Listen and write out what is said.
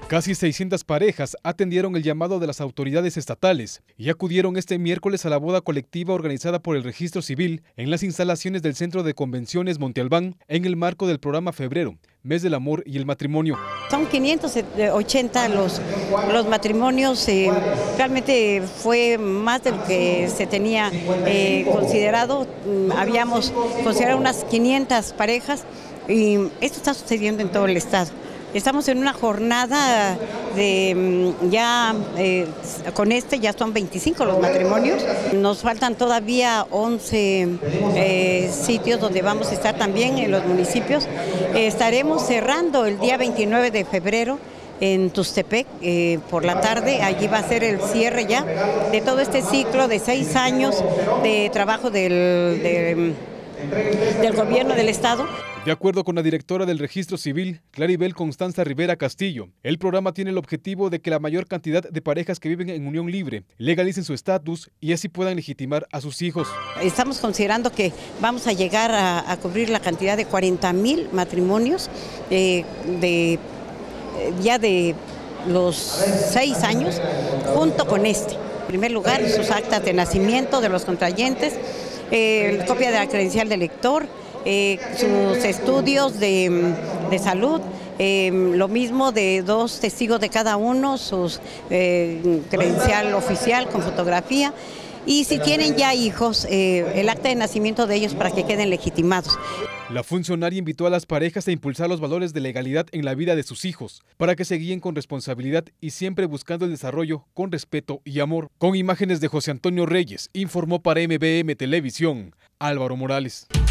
Casi 600 parejas atendieron el llamado de las autoridades estatales y acudieron este miércoles a la boda colectiva organizada por el Registro Civil en las instalaciones del Centro de Convenciones Monte Albán en el marco del programa Febrero, Mes del Amor y el Matrimonio. Son 580 los matrimonios, realmente fue más de lo que se tenía considerado. Habíamos considerado unas 500 parejas y esto está sucediendo en todo el estado. Estamos en una jornada de con ya son 25 los matrimonios. Nos faltan todavía 11 sitios donde vamos a estar también en los municipios. Estaremos cerrando el día 29 de febrero en Tustepec por la tarde. Allí va a ser el cierre ya de todo este ciclo de 6 años de trabajo del gobierno del estado. De acuerdo con la directora del Registro Civil, Claribel Constanza Rivera Castillo, el programa tiene el objetivo de que la mayor cantidad de parejas que viven en unión libre legalicen su estatus y así puedan legitimar a sus hijos. Estamos considerando que vamos a llegar a cubrir la cantidad de 40,000 matrimonios ya de los 6 años, junto con este. En primer lugar, sus actas de nacimiento de los contrayentes, copia de la credencial del lector, sus estudios de salud, lo mismo de 2 testigos de cada uno, sus credencial oficial con fotografía y si tienen ya hijos, el acta de nacimiento de ellos para que queden legitimados. La funcionaria invitó a las parejas a impulsar los valores de legalidad en la vida de sus hijos, para que se guíen con responsabilidad y siempre buscando el desarrollo con respeto y amor. Con imágenes de José Antonio Reyes, informó para MBM Televisión, Álvaro Morales.